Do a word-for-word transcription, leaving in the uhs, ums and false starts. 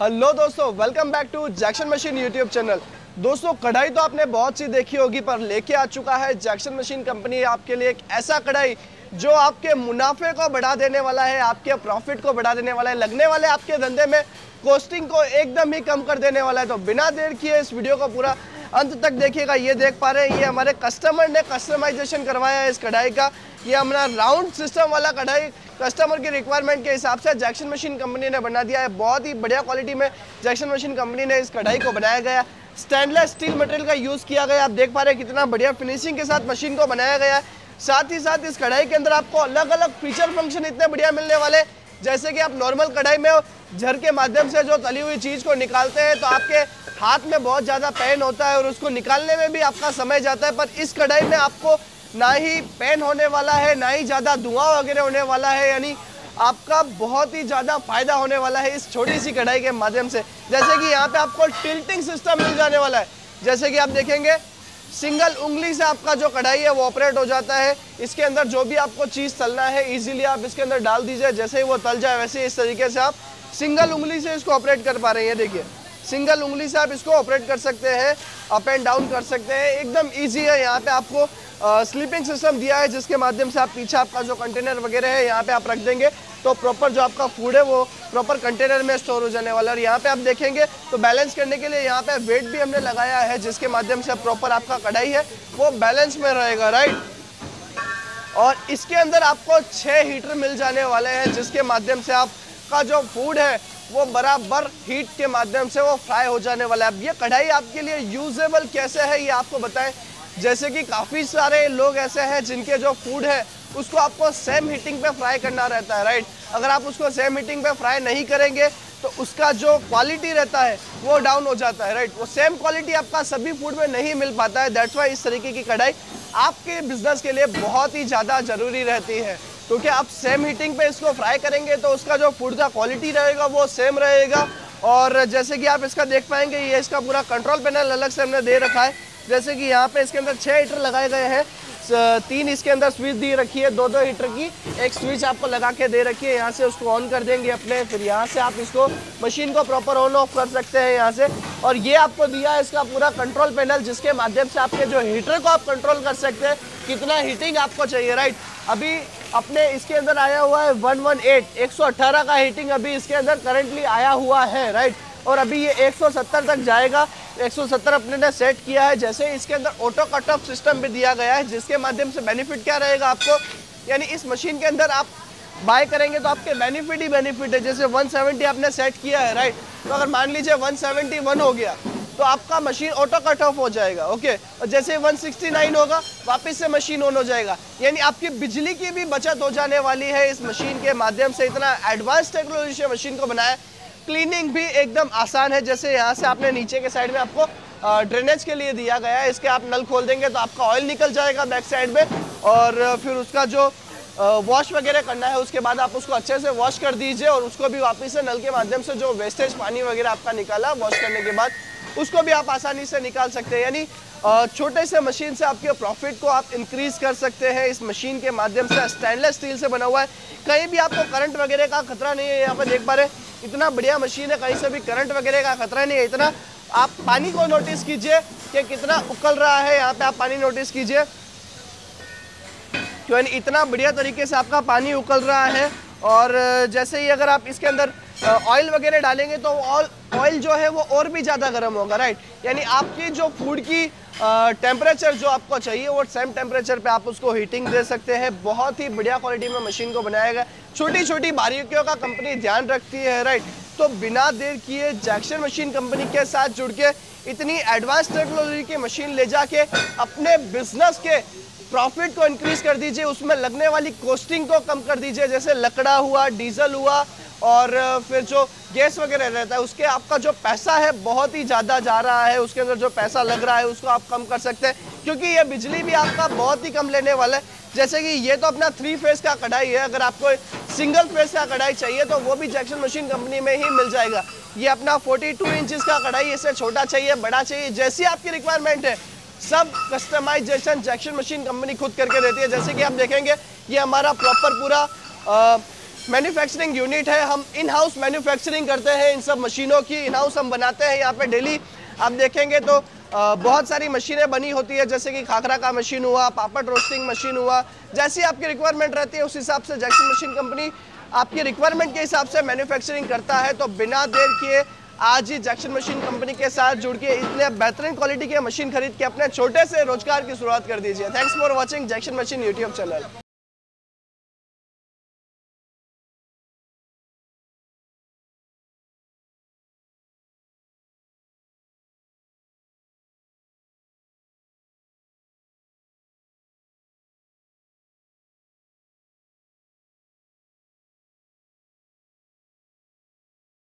Hello दोस्तों, welcome back to Jackson machine YouTube channel. दोस्तों, कढ़ाई तो आपने बहुत सी देखी होगी, पर लेके आ चुका है जैक्सन मशीन कंपनी आपके लिए एक ऐसा कढ़ाई जो आपके मुनाफे को बढ़ा देने वाला है, आपके प्रॉफिट को बढ़ा देने वाला है, लगने वाले आपके धंधे में कॉस्टिंग को एकदम ही कम कर देने वाला है। तो बिना देर किए इस वीडियो को पूरा अंत तक देखिएगा। ये देख पा रहे हैं, ये हमारे कस्टमर ने कस्टमाइजेशन करवाया है इस कढ़ाई का। ये हमारा राउंड सिस्टम वाला कढ़ाई कस्टमर की रिक्वायरमेंट के हिसाब से जैक्सन मशीन कंपनी ने बना दिया है। बहुत ही बढ़िया क्वालिटी में जैक्सन मशीन कंपनी ने इस कढ़ाई को बनाया गया। स्टेनलेस स्टील मटेरियल का यूज़ किया गया। आप देख पा रहे हैं कितना बढ़िया फिनिशिंग के साथ मशीन को बनाया गया है। साथ ही साथ इस कढ़ाई के अंदर आपको अलग अलग फीचर फंक्शन इतने बढ़िया मिलने वाले, जैसे कि आप नॉर्मल कढ़ाई में झर के माध्यम से जो तली हुई चीज़ को निकालते हैं तो आपके हाथ में बहुत ज़्यादा पेन होता है और उसको निकालने में भी आपका समय जाता है। पर इस कढ़ाई में आपको ना ही पेन होने वाला है, ना ही ज़्यादा धुआं वगैरह होने वाला है, यानी आपका बहुत ही ज़्यादा फायदा होने वाला है इस छोटी सी कढ़ाई के माध्यम से। जैसे कि यहाँ पे आपको टिल्टिंग सिस्टम मिल जाने वाला है। जैसे कि आप देखेंगे, सिंगल उंगली से आपका जो कढ़ाई है वो ऑपरेट हो जाता है। इसके अंदर जो भी आपको चीज़ तलना है इजीली आप इसके अंदर डाल दीजिए, जैसे ही वो तल जाए वैसे इस तरीके से आप सिंगल उंगली से इसको ऑपरेट कर पा रहे हैं। देखिए, सिंगल उंगली से आप इसको ऑपरेट कर सकते हैं, अप एंड डाउन कर सकते हैं, एकदम ईजी है। यहाँ पे आपको स्लीपिंग सिस्टम दिया है, जिसके माध्यम से आप पीछे आपका जो कंटेनर वगैरह है यहाँ पे आप रख देंगे तो प्रॉपर जो आपका फूड है वो प्रॉपर कंटेनर में स्टोर हो जाने वाला है। और यहाँ पे आप देखेंगे तो बैलेंस करने के लिए यहाँ पे वेट भी हमने लगाया है, जिसके माध्यम से प्रॉपर आपका कढ़ाई है वो बैलेंस में रहेगा, राइट। और इसके अंदर आपको छः हीटर मिल जाने वाले हैं, जिसके माध्यम से आपका जो फूड है वो बराबर हीट के माध्यम से वो फ्राई हो जाने वाला है। अब ये कढ़ाई आपके लिए यूजेबल कैसे है ये आपको बताएं। जैसे कि काफ़ी सारे लोग ऐसे हैं जिनके जो फूड है उसको आपको सेम हीटिंग पे फ्राई करना रहता है, राइट। अगर आप उसको सेम हीटिंग पे फ्राई नहीं करेंगे तो उसका जो क्वालिटी रहता है वो डाउन हो जाता है, राइट। वो सेम क्वालिटी आपका सभी फूड में नहीं मिल पाता है। दैट्स वाई इस तरीके की कढ़ाई आपके बिजनेस के लिए बहुत ही ज़्यादा ज़रूरी रहती है, क्योंकि आप सेम हीटिंग पे इसको फ्राई करेंगे तो उसका जो फूड का क्वालिटी रहेगा वो सेम रहेगा। और जैसे कि आप इसका देख पाएंगे, ये इसका पूरा कंट्रोल पैनल अलग से हमने दे रखा है। जैसे कि यहाँ पे इसके अंदर छः हीटर लगाए गए हैं, तीन इसके अंदर स्विच दी रखी है, दो दो हीटर की एक स्विच आपको लगा के दे रखी है। यहाँ से उसको ऑन कर देंगे अपने, फिर यहाँ से आप इसको मशीन को प्रॉपर ऑन ऑफ कर सकते हैं यहाँ से। और ये आपको दिया है इसका पूरा कंट्रोल पैनल, जिसके माध्यम से आपके जो हीटर को आप कंट्रोल कर सकते हैं, कितना हीटिंग आपको चाहिए, राइट। अभी अपने इसके अंदर आया हुआ है वन वन एट एक सौ अट्ठारह का हीटिंग अभी इसके अंदर करंटली आया हुआ है, राइट। और अभी ये एक सौ सत्तर तक जाएगा। एक सौ सत्तर अपने ने सेट किया है। जैसे इसके अंदर ऑटो कट ऑफ सिस्टम भी दिया गया है, जिसके माध्यम से बेनिफिट क्या रहेगा आपको, यानी इस मशीन के अंदर आप बाय करेंगे तो आपके बेनिफिट ही बेनिफिट है। जैसे वन सेवेंटी आपने सेट किया है, राइट, तो अगर मान लीजिए वन सेवेंटी वन हो गया तो आपका मशीन ऑटो कट ऑफ हो जाएगा, ओके। और जैसे वन सिक्सटी नाइन होगा वापस से मशीन ऑन हो जाएगा, यानी आपकी बिजली की भी बचत हो जाने वाली है इस मशीन के माध्यम से। इतना एडवांस टेक्नोलॉजी से मशीन को बनाया। क्लीनिंग भी एकदम आसान है। जैसे यहाँ से आपने नीचे के साइड में आपको ड्रेनेज के लिए दिया गया है, इसके आप नल खोल देंगे तो आपका ऑयल निकल जाएगा बैक साइड में, और फिर उसका जो वॉश वगैरह करना है उसके बाद आप उसको अच्छे से वॉश कर दीजिए, और उसको भी वापस से नल के माध्यम से जो वेस्टेज पानी वगैरह आपका निकाला वॉश करने के बाद उसको भी आप आसानी से निकाल सकते हैं। यानी छोटे से मशीन से आपके प्रॉफिट को आप इंक्रीज कर सकते हैं इस मशीन के माध्यम से। स्टेनलेस स्टील से बना हुआ है, कहीं भी आपको करंट वगैरह का खतरा नहीं है। यहाँ पर देख पा रहे हैं इतना बढ़िया मशीन है, कहीं से भी करंट वगैरह का खतरा नहीं है। इतना आप पानी को नोटिस कीजिए कि कितना उकल रहा है, यहाँ पे आप पानी नोटिस कीजिए, यानी इतना बढ़िया तरीके से आपका पानी उकल रहा है। और जैसे ही अगर आप इसके अंदर ऑयल वगैरह डालेंगे तो ऑयल जो है वो और भी ज़्यादा गर्म होगा, राइट। यानी आपकी जो फूड की टेम्परेचर जो आपको चाहिए वो सेम टेम्परेचर पे आप उसको हीटिंग दे सकते हैं। बहुत ही बढ़िया क्वालिटी में मशीन को बनाया गया। छोटी छोटी बारीकियों का कंपनी ध्यान रखती है, राइट। तो बिना देर किए जैक्सन मशीन कंपनी के साथ जुड़ के इतनी एडवांस टेक्नोलॉजी की मशीन ले जाके अपने बिजनेस के प्रॉफिट को इंक्रीज कर दीजिए, उसमें लगने वाली कॉस्टिंग को कम कर दीजिए। जैसे लकड़ा हुआ, डीजल हुआ, और फिर जो गैस वगैरह रहता है उसके आपका जो पैसा है बहुत ही ज़्यादा जा रहा है, उसके अंदर जो पैसा लग रहा है उसको आप कम कर सकते हैं, क्योंकि ये बिजली भी आपका बहुत ही कम लेने वाला है। जैसे कि ये तो अपना थ्री फेस का कढ़ाई है, अगर आपको सिंगल फेस का कढ़ाई चाहिए तो वो भी जैक्सन मशीन कंपनी में ही मिल जाएगा। ये अपना फोर्टी टू इंचज़ का कढ़ाई, इससे छोटा चाहिए, बड़ा चाहिए, जैसी आपकी रिक्वायरमेंट है सब कस्टमाइजेशन जैक्सन मशीन कंपनी खुद करके देती है। जैसे कि आप देखेंगे ये हमारा प्रॉपर पूरा मैन्युफैक्चरिंग यूनिट है। हम इन हाउस मैन्युफैक्चरिंग करते हैं इन सब मशीनों की, इन हाउस हम बनाते हैं यहाँ पे डेली। आप देखेंगे तो बहुत सारी मशीनें बनी होती है, जैसे कि खाखरा का मशीन हुआ, पापड़ रोस्टिंग मशीन हुआ। जैसी आपकी रिक्वायरमेंट रहती है उस हिसाब से जैक्सन मशीन कंपनी आपकी रिक्वायरमेंट के हिसाब से मैन्युफैक्चरिंग करता है। तो बिना देर किए आज ही जैक्सन मशीन कंपनी के साथ जुड़ के इतने बेहतरीन क्वालिटी की मशीन खरीद के अपने छोटे से रोजगार की शुरुआत कर दीजिए। Thanks for watching Jackson machine YouTube channel.